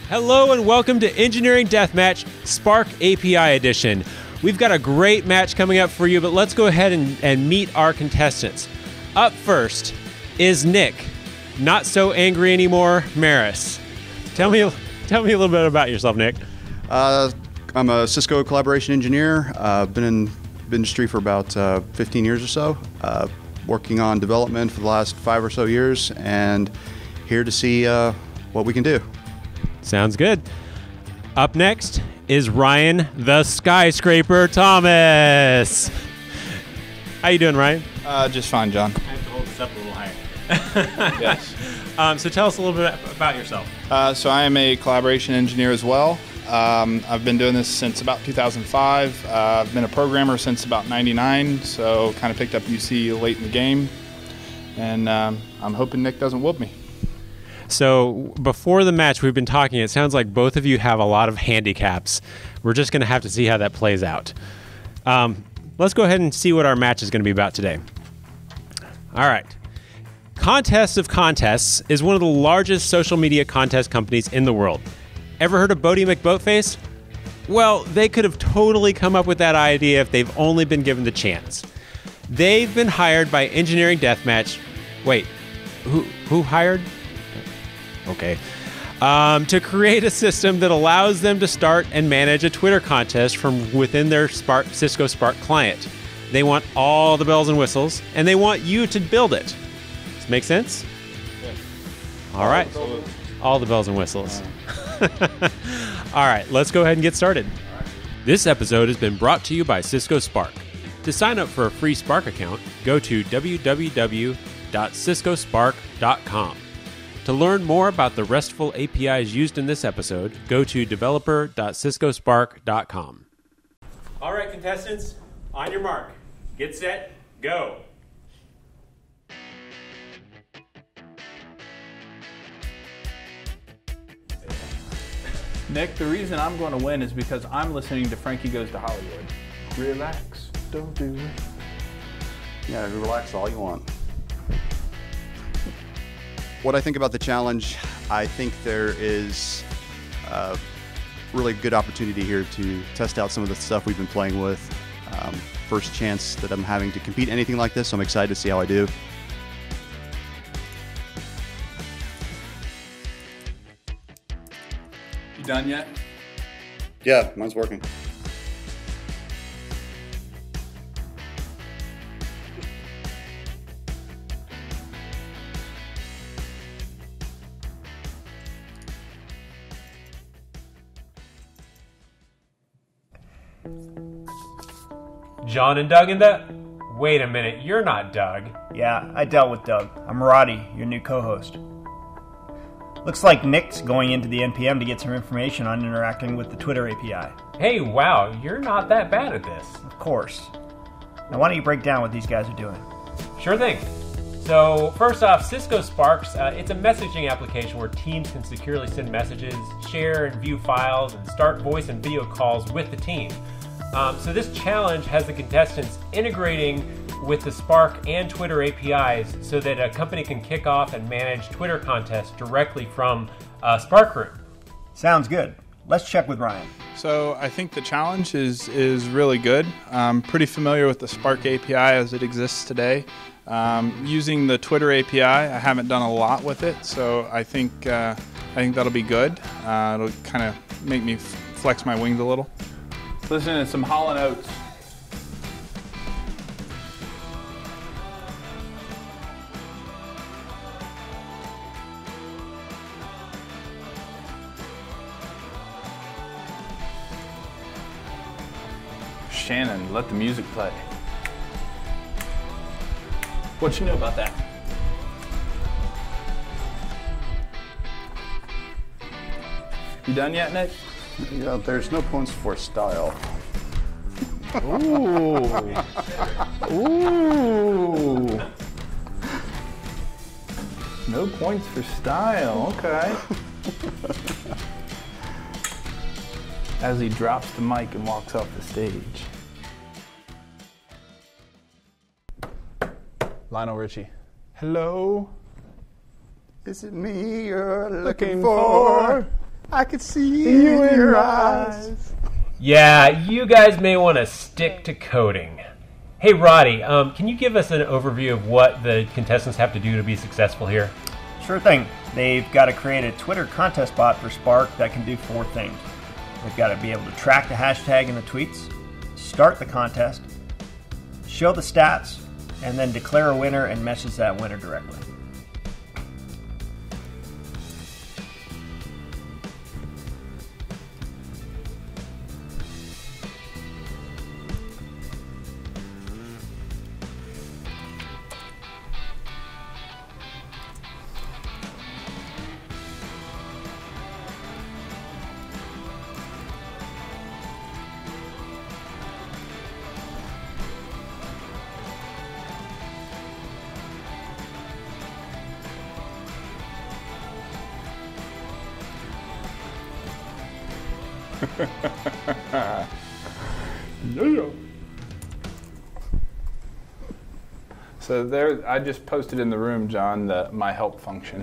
Hello and welcome to Engineering Deathmatch Spark API Edition. We've got a great match coming up for you, but let's go ahead and meet our contestants. Up first is Nick, not so angry anymore, Maris. Tell me a little bit about yourself, Nick. I'm a Cisco collaboration engineer. Been in the industry for about 15 years or so, working on development for the last 5 or so years, and here to see what we can do. Sounds good. Up next is Ryan the Skyscraper Thomas. How you doing, Ryan? Just fine, John. I have to hold this up a little higher. Yes. So tell us a little bit about yourself. So I am a collaboration engineer as well. I've been doing this since about 2005. I've been a programmer since about 99, so kind of picked up UC late in the game. And I'm hoping Nick doesn't whoop me. So before the match, we've been talking. It sounds like both of you have a lot of handicaps. We're just going to have to see how that plays out. Let's go ahead and see what our match is going to be about today. All right. Contest of Contests is one of the largest social media contest companies in the world. Ever heard of Bodie McBoatface? Well, they could have totally come up with that idea if they've only been given the chance. They've been hired by Engineering Deathmatch. Wait, who hired? Okay. To create a system that allows them to start and manage a Twitter contest from within their Cisco Spark client. They want all the bells and whistles, and they want you to build it. Does this make sense? Yeah. All right. All the bells and whistles. All right, let's go ahead and get started. This episode has been brought to you by Cisco Spark. To sign up for a free Spark account, go to www.ciscospark.com. To learn more about the RESTful APIs used in this episode, go to developer.ciscospark.com. All right, contestants, on your mark. Get set, go. Nick, the reason I'm going to win is because I'm listening to Frankie Goes to Hollywood. Relax, don't do it. Yeah, relax all you want. What I think about the challenge, I think there is a really good opportunity here to test out some of the stuff we've been playing with. First chance that I'm having to compete in anything like this, so I'm excited to see how I do. You done yet? Yeah, mine's working. John and Doug in the... Wait a minute, you're not Doug. Yeah, I dealt with Doug. I'm Roddy, your new co-host. Looks like Nick's going into the NPM to get some information on interacting with the Twitter API. Hey, wow, you're not that bad at this. Of course. Now why don't you break down what these guys are doing? Sure thing. So first off, Cisco Sparks, it's a messaging application where teams can securely send messages, share and view files, and start voice and video calls with the team. So this challenge has the contestants integrating with the Spark and Twitter APIs so that a company can kick off and manage Twitter contests directly from Spark Room. Sounds good. Let's check with Ryan. So I think the challenge is really good. I'm pretty familiar with the Spark API as it exists today. Using the Twitter API, I haven't done a lot with it, so I think that'll be good. It'll kind of make me flex my wings a little. Listen to some Hall & Oates. Shannon, let the music play. What you know about that? You done yet, Nick? Yeah, there's no points for style. Ooh. Ooh. No points for style, okay. As he drops the mic and walks off the stage. Lionel Richie. Hello? Is it me you're Looking for? I could see you in your eyes. Yeah, you guys may want to stick to coding. Hey, Roddy, can you give us an overview of what the contestants have to do to be successful here? Sure thing. They've got to create a Twitter contest bot for Spark that can do 4 things. They've got to be able to track the hashtag in the tweets, start the contest, show the stats, and then declare a winner and message that winner directly. So there, I just posted in the room, John, my help function.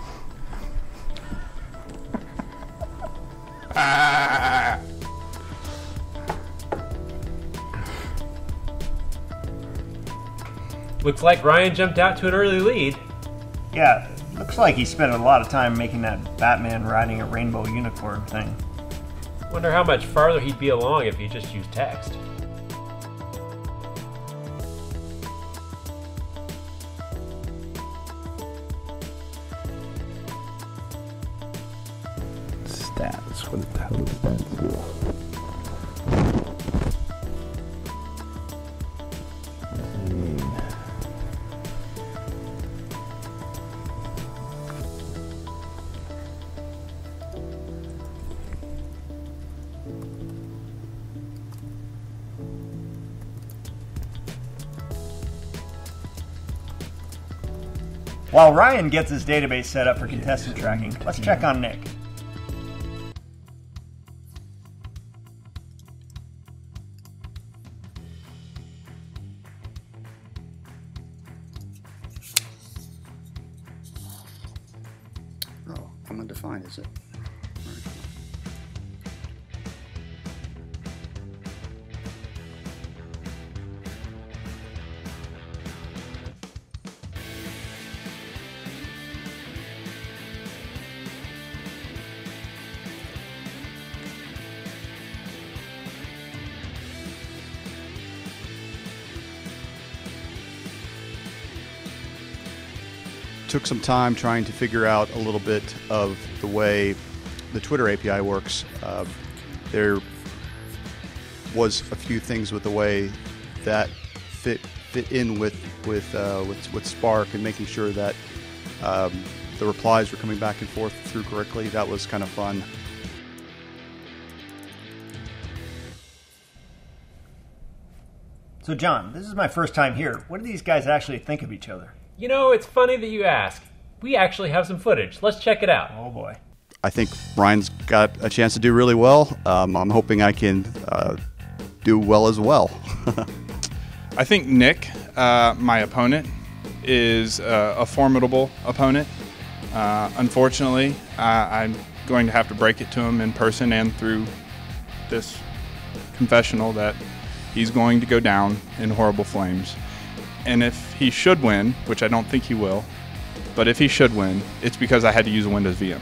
Looks like Ryan jumped out to an early lead. Yeah, looks like he spent a lot of time making that Batman riding a rainbow unicorn thing. Wonder how much farther he'd be along if he just used text. Stats. What the hell is stats here? While Ryan gets his database set up for contestant tracking, let's check on Nick. Oh, undefined, is it? Took some time trying to figure out a little bit of the way the Twitter API works. There was a few things with the way that fit in with Spark and making sure that the replies were coming back and forth through correctly. That was kind of fun. So John, this is my first time here. What do these guys actually think of each other? You know, it's funny that you ask. We actually have some footage. Let's check it out. Oh boy. I think Ryan's got a chance to do really well. I'm hoping I can do well as well. I think Nick, my opponent, is a formidable opponent. Unfortunately, I'm going to have to break it to him in person and through this confessional that he's going to go down in horrible flames. And if he should win, which I don't think he will, but if he should win, it's because I had to use a Windows VM.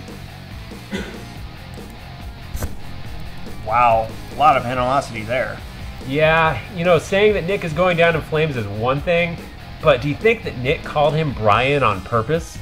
Wow, a lot of animosity there. Yeah, you know, saying that Nick is going down in flames is one thing, but do you think that Nick called him Brian on purpose?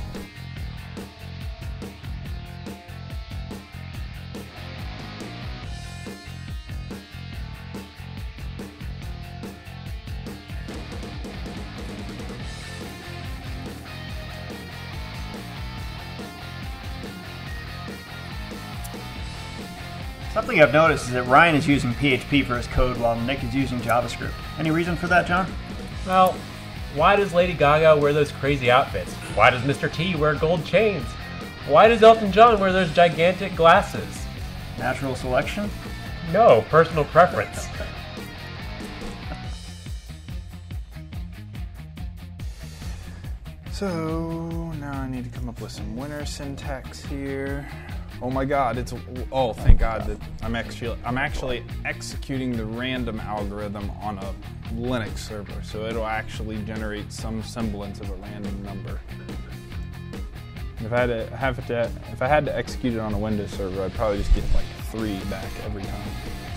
Something I've noticed is that Ryan is using PHP for his code while Nick is using JavaScript. Any reason for that, John? Well, why does Lady Gaga wear those crazy outfits? Why does Mr. T wear gold chains? Why does Elton John wear those gigantic glasses? Natural selection? No, personal preference. So now I need to come up with some winner syntax here. Oh my God! Oh, thank God that I'm actually executing the random algorithm on a Linux server, so it'll actually generate some semblance of a random number. If I had to execute it on a Windows server, I'd probably just get like 3 back every time.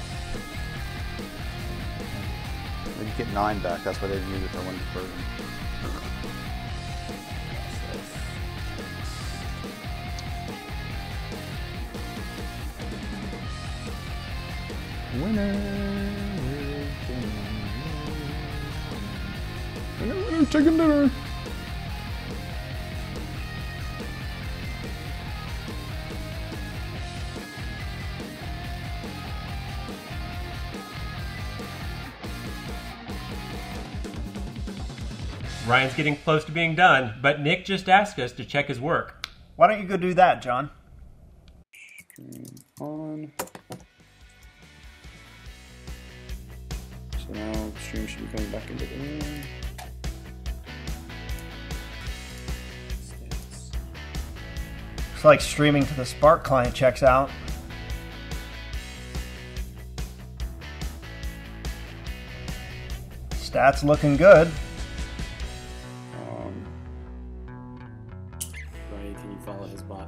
You get 9 back. That's why they use it for Windows version. Winner, chicken dinner. Ryan's getting close to being done, but Nick just asked us to check his work. Why don't you go do that, John? On. So now stream should be coming back into the room. Looks like streaming to the Spark client checks out. Stats looking good. Ryan, can you follow his bot?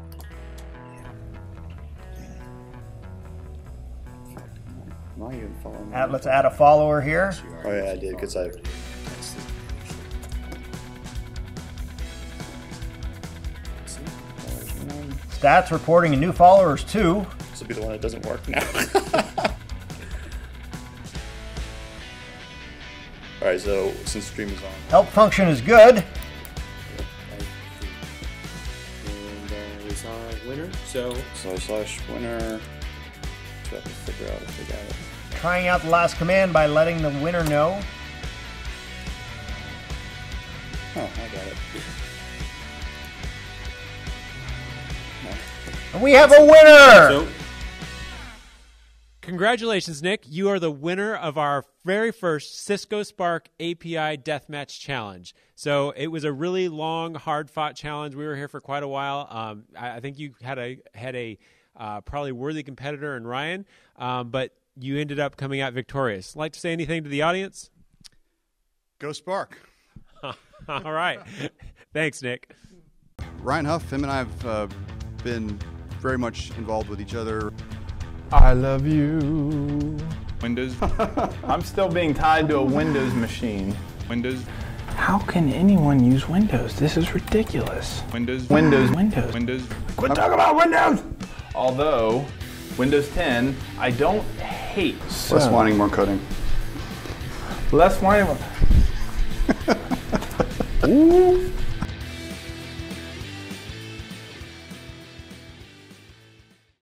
Not even following. Let's add a follower here. Oh yeah, I did because I. Stats reporting new followers too. This will be the one that doesn't work now. All right, so since stream is on. Help function is good. And we saw winner, so slash winner. So I have to figure out if they got it. Trying out the last command by letting the winner know. Oh, I got it. And we have a winner! so Congratulations, Nick. You are the winner of our very first Cisco Spark API Deathmatch Challenge. So it was a really long, hard-fought challenge. We were here for quite a while. I think you had a probably worthy competitor in Ryan, but you ended up coming out victorious. Like to say anything to the audience? Go Spark. All right. Thanks, Nick. Ryan Huff, him and I have been very much involved with each other. I love you. Windows. I'm still being tied to a Windows machine. Windows. How can anyone use Windows? This is ridiculous. Windows. Windows. Quit talking about Windows! Although, Windows 10, I don't hate. Less whining, more coding. Less whining. Ooh.